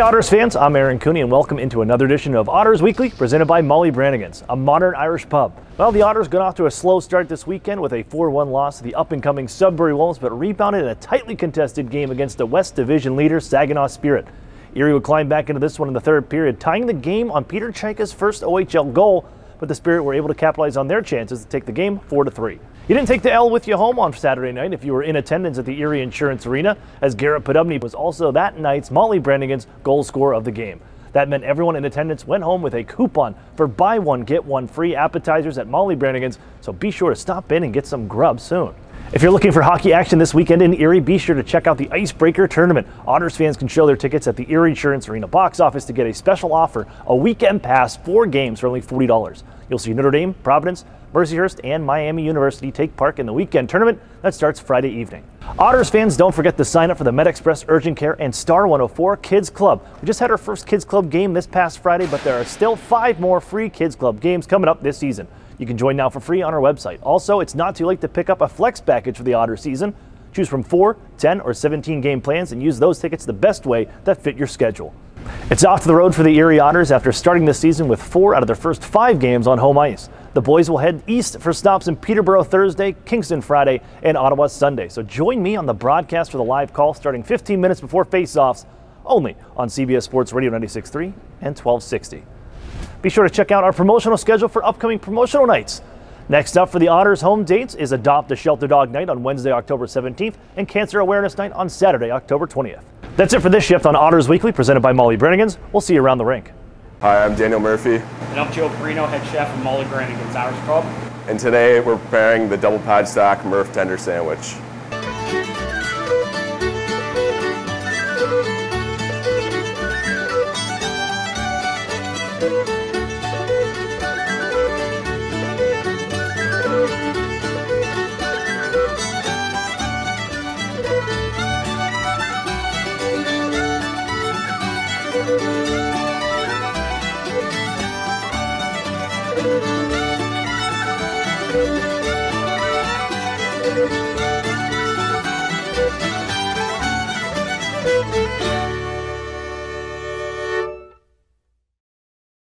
Otters fans, I'm Aaron Cooney and welcome into another edition of Otters Weekly presented by Brannigan's, a modern Irish pub. Well, the Otters got off to a slow start this weekend with a 4-1 loss to the up-and-coming Sudbury Wolves, but rebounded in a tightly contested game against the West Division leader Saginaw Spirit. Erie would climb back into this one in the third period, tying the game on Peter Chaika's first OHL goal, but the Spirit were able to capitalize on their chances to take the game 4-3. You didn't take the L with you home on Saturday night if you were in attendance at the Erie Insurance Arena, as Garrett Podubny was also that night's Brannigan's goal scorer of the game. That meant everyone in attendance went home with a coupon for buy one, get one free appetizers at Brannigan's, so be sure to stop in and get some grub soon. If you're looking for hockey action this weekend in Erie, be sure to check out the Icebreaker Tournament. Otters fans can show their tickets at the Erie Insurance Arena box office to get a special offer, a weekend pass, 4 games for only $40. You'll see Notre Dame, Providence, Mercyhurst, and Miami University take part in the weekend tournament that starts Friday evening. Otters fans, don't forget to sign up for the MedExpress Urgent Care and Star 104 Kids Club. We just had our first Kids Club game this past Friday, but there are still 5 more free Kids Club games coming up this season. You can join now for free on our website. Also, it's not too late to pick up a flex package for the Otters season. Choose from 4, 10, or 17 game plans and use those tickets the best way that fit your schedule. It's off to the road for the Erie Otters after starting this season with 4 out of their first 5 games on home ice. The boys will head east for stops in Peterborough Thursday, Kingston Friday, and Ottawa Sunday. So join me on the broadcast for the live call starting 15 minutes before face-offs, only on CBS Sports Radio 96.3 and 1260. Be sure to check out our promotional schedule for upcoming promotional nights. Next up for the Otters home dates is Adopt a Shelter Dog Night on Wednesday, October 17th, and Cancer Awareness Night on Saturday, October 20th. That's it for this shift on Otters Weekly, presented by Brannigan's. We'll see you around the rink. Hi, I'm Daniel Murphy. And I'm Joe Perino, head chef of Brannigan's Irish Pub. And today we're preparing the double pad stack Murph tender sandwich.